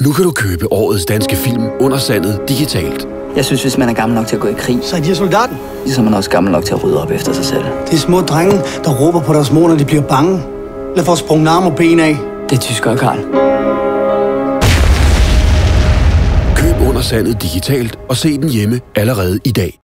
Nu kan du købe årets danske film Under sandet digitalt. Jeg synes, hvis man er gammel nok til at gå i krig, så er de soldaten. Så er man også gammel nok til at rydde op efter sig selv. Det er små drenge, der råber på deres mor, når de bliver bange. Eller får sprunget arm og ben af. Det er tysker, Karl. Køb Under sandet digitalt og se den hjemme allerede i dag.